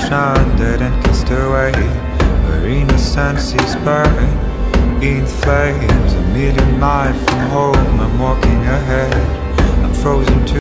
ocean dead and kissed away, where innocence is burned in flames. A million miles from home, I'm walking ahead, I'm frozen to